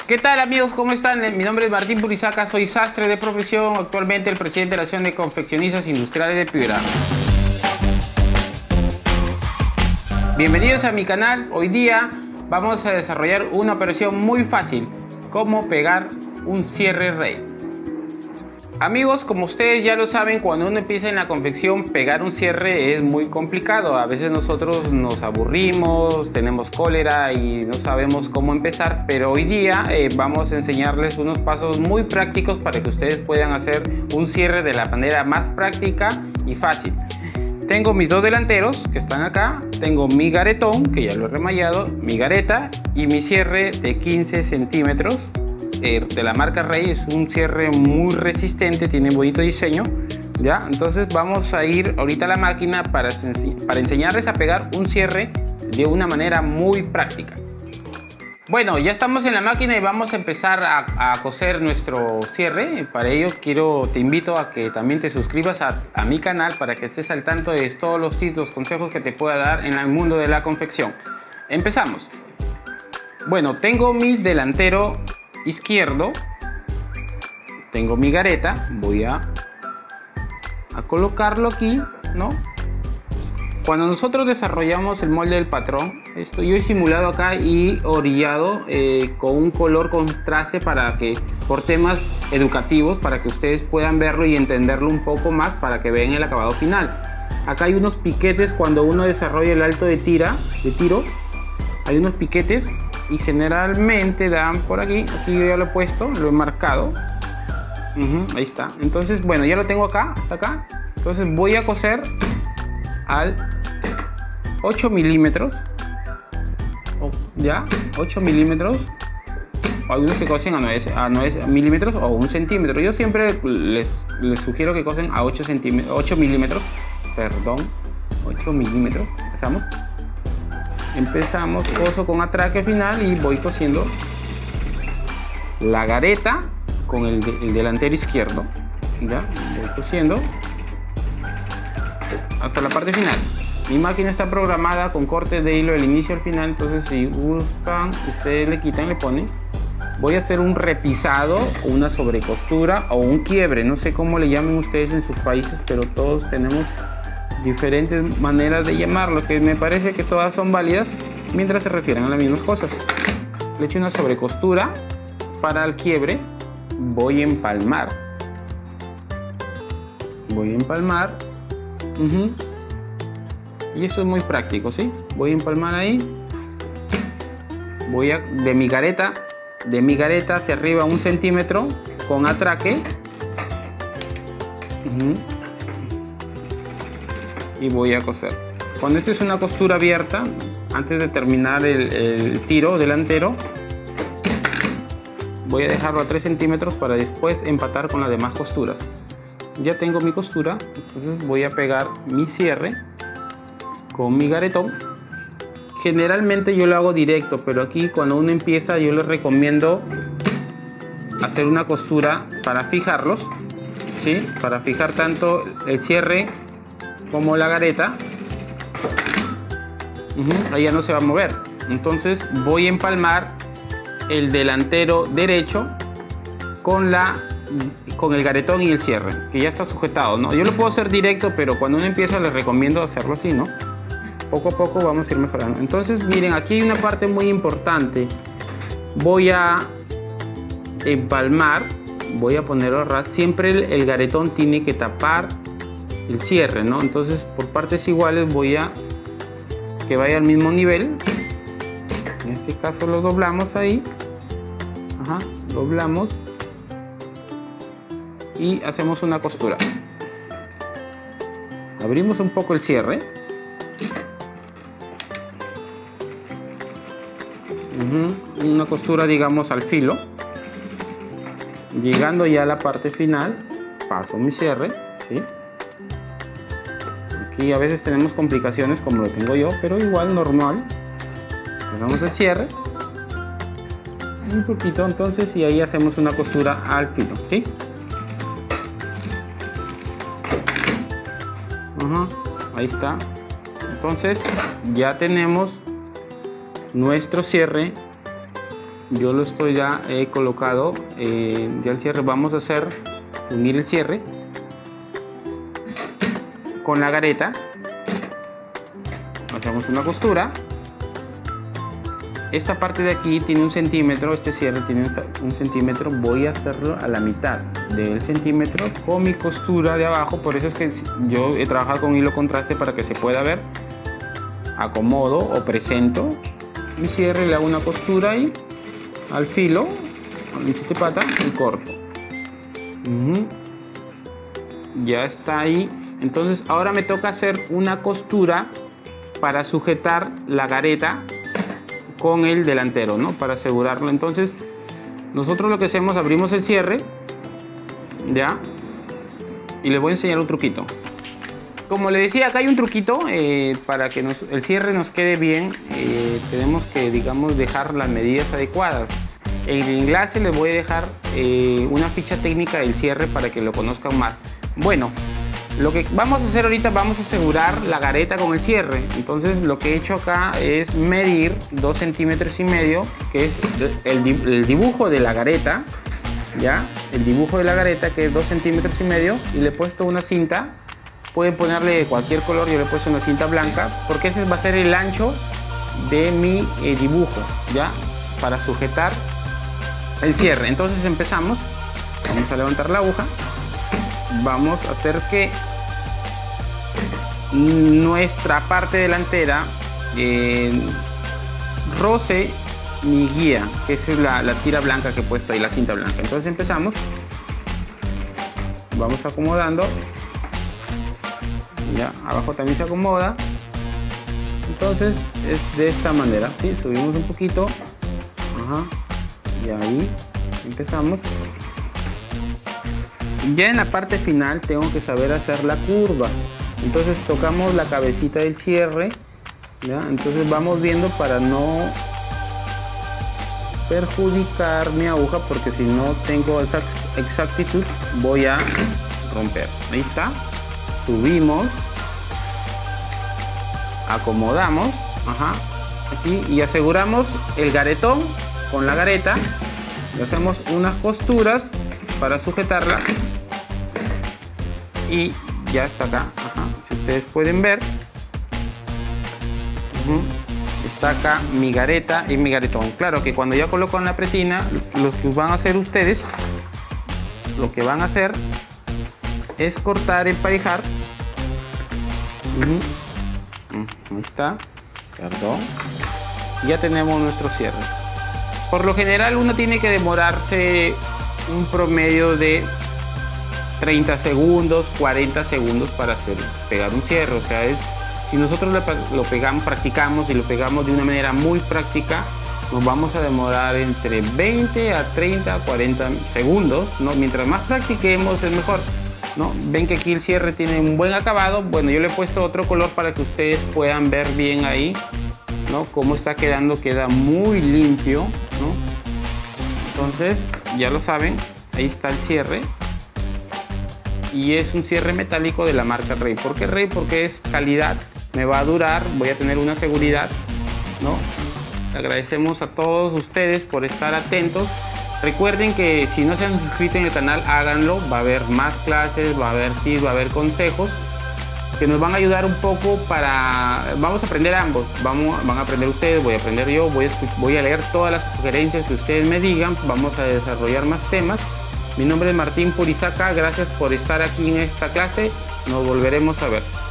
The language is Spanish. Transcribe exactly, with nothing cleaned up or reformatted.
¿Qué tal amigos? ¿Cómo están? Mi nombre es Martín Purizaca, soy sastre de profesión, actualmente el presidente de la Asociación de Confeccionistas Industriales de Piura. Bienvenidos a mi canal. Hoy día vamos a desarrollar una operación muy fácil, cómo pegar un cierre rey. Amigos, como ustedes ya lo saben, cuando uno empieza en la confección, pegar un cierre es muy complicado. A veces nosotros nos aburrimos, tenemos cólera y no sabemos cómo empezar, pero hoy día eh, vamos a enseñarles unos pasos muy prácticos para que ustedes puedan hacer un cierre de la manera más práctica y fácil. Tengo mis dos delanteros que están acá, tengo mi garetón que ya lo he remallado, mi gareta y mi cierre de quince centímetros. De la marca Rey, es un cierre muy resistente, tiene bonito diseño, ¿ya? Entonces vamos a ir ahorita a la máquina para, para enseñarles a pegar un cierre de una manera muy práctica. Bueno, ya estamos en la máquina y vamos a empezar a, a coser nuestro cierre. Para ello quiero, te invito a que también te suscribas a, a mi canal para que estés al tanto de todos los tips, los consejos que te pueda dar en el mundo de la confección. Empezamos. Bueno, tengo mi delantero izquierdo, tengo mi gareta, voy a, a colocarlo aquí, ¿no? Cuando nosotros desarrollamos el molde del patrón, esto yo he simulado acá y orillado eh, con un color contraste para que, por temas educativos, para que ustedes puedan verlo y entenderlo un poco más, para que vean el acabado final. Acá hay unos piquetes cuando uno desarrolla el alto de tira, de tiro, hay unos piquetes y generalmente dan por aquí. Aquí yo ya lo he puesto, lo he marcado. Uh-huh, ahí está. Entonces, bueno, ya lo tengo acá, hasta acá. Entonces voy a coser al ocho milímetros. Oh, ya, ocho milímetros. Algunos que cosen a nueve, a nueve milímetros o un centímetro. Yo siempre les, les sugiero que cosen a ocho centímetros, ocho milímetros. Perdón, ocho milímetros. Empezamos. Empezamos, coso con atraque final y voy cosiendo la gareta con el, de, el delantero izquierdo. Ya, voy cosiendo hasta la parte final. Mi máquina está programada con cortes de hilo del inicio al final, entonces si gustan, ustedes le quitan, le ponen. Voy a hacer un repisado, una sobrecostura o un quiebre, no sé cómo le llamen ustedes en sus países, pero todos tenemos diferentes maneras de llamarlo, que me parece que todas son válidas mientras se refieren a las mismas cosas. Le echo una sobrecostura para el quiebre, voy a empalmar, voy a empalmar, uh-huh. Y eso es muy práctico, ¿sí? Voy a empalmar ahí, voy a, de mi gareta, de mi gareta hacia arriba un centímetro con atraque, uh-huh. Y voy a coser. Cuando esto es una costura abierta, antes de terminar el, el tiro delantero, voy a dejarlo a tres centímetros para después empatar con las demás costuras. Ya tengo mi costura, entonces voy a pegar mi cierre con mi garetón. Generalmente yo lo hago directo, pero aquí cuando uno empieza yo les recomiendo hacer una costura para fijarlos, ¿sí? Para fijar tanto el cierre como la gareta. Uh-huh, ahí ya no se va a mover. Entonces voy a empalmar el delantero derecho con la con el garetón y el cierre, que ya está sujetado, ¿no? Yo lo puedo hacer directo, pero cuando uno empieza les recomiendo hacerlo así, ¿no? Poco a poco vamos a ir mejorando. Entonces miren, aquí hay una parte muy importante. Voy a empalmar, voy a ponerlo a ras. Siempre el, el garetón tiene que tapar el cierre, ¿no? Entonces por partes iguales voy a que vaya al mismo nivel. En este caso lo doblamos ahí. Ajá, doblamos y hacemos una costura. Abrimos un poco el cierre. Uh-huh, una costura, digamos, al filo. Llegando ya a la parte final, paso mi cierre, ¿sí? Aquí a veces tenemos complicaciones como lo tengo yo, pero igual normal. Hacemos el cierre un poquito, entonces, y ahí hacemos una costura al filo, ¿sí? Uh-huh, ahí está. Entonces ya tenemos nuestro cierre yo lo estoy ya he colocado eh, ya el cierre. Vamos a hacer unir el cierre con la gareta. Hacemos una costura. Esta parte de aquí tiene un centímetro, este cierre tiene un centímetro. Voy a hacerlo a la mitad del centímetro con mi costura de abajo. Por eso es que yo he trabajado con hilo contraste para que se pueda ver. Acomodo o presento mi cierre, le hago una costura ahí al filo, al pata y corto. Uh-huh. Ya está ahí. Entonces ahora me toca hacer una costura para sujetar la gareta con el delantero, ¿no? Para asegurarlo. Entonces nosotros lo que hacemos, abrimos el cierre, ya, y les voy a enseñar un truquito. Como le decía, acá hay un truquito eh, para que nos, el cierre nos quede bien. Eh, tenemos que, digamos, dejar las medidas adecuadas. En el enlace les voy a dejar eh, una ficha técnica del cierre para que lo conozcan más. Bueno, lo que vamos a hacer ahorita, vamos a asegurar la gareta con el cierre. Entonces lo que he hecho acá es medir dos centímetros y medio, que es el, el dibujo de la gareta, ya, el dibujo de la gareta, que es dos centímetros y medio, y le he puesto una cinta. Pueden ponerle cualquier color, yo le he puesto una cinta blanca, porque ese va a ser el ancho de mi eh, dibujo, ya, para sujetar el cierre. Entonces empezamos, vamos a levantar la aguja, vamos a hacer que nuestra parte delantera eh, roce mi guía, que es la, la tira blanca que he puesto ahí, la cinta blanca. Entonces empezamos, vamos acomodando. Ya, abajo también se acomoda. Entonces es de esta manera, ¿sí? Subimos un poquito. Ajá. Y ahí empezamos. Ya en la parte final tengo que saber hacer la curva. Entonces tocamos la cabecita del cierre, ¿ya? Entonces vamos viendo para no perjudicar mi aguja, porque si no tengo esa exactitud voy a romper. Ahí está. Subimos, acomodamos, ajá, aquí, y aseguramos el garetón con la gareta. Le hacemos unas costuras para sujetarla y ya está acá. Ajá. Si ustedes pueden ver, uh-huh, está acá mi gareta y mi garetón. Claro que cuando ya coloco en la pretina, lo que van a hacer ustedes, lo que van a hacer es cortar, emparejar. Uh-huh. Ahí está, perdón. Ya tenemos nuestro cierre. Por lo general uno tiene que demorarse un promedio de treinta segundos, cuarenta segundos para hacer, pegar un cierre. O sea, es, si nosotros lo pegamos, practicamos y lo pegamos de una manera muy práctica, nos vamos a demorar entre veinte a treinta, cuarenta segundos, ¿no? Mientras más practiquemos es mejor, ¿no? Ven que aquí el cierre tiene un buen acabado. Bueno, yo le he puesto otro color para que ustedes puedan ver bien ahí, ¿no? Cómo está quedando, queda muy limpio, ¿no? Entonces, ya lo saben, ahí está el cierre. Y es un cierre metálico de la marca Rey. ¿Por qué Rey? Porque es calidad, me va a durar, voy a tener una seguridad, ¿no? Agradecemos a todos ustedes por estar atentos. Recuerden que si no se han suscrito en el canal, háganlo. Va a haber más clases, va a haber tips, va a haber consejos que nos van a ayudar un poco para... Vamos a aprender ambos. Vamos, van a aprender ustedes, voy a aprender yo. Voy a, voy a leer todas las sugerencias que ustedes me digan. Vamos a desarrollar más temas. Mi nombre es Martín Purizaca. Gracias por estar aquí en esta clase. Nos volveremos a ver.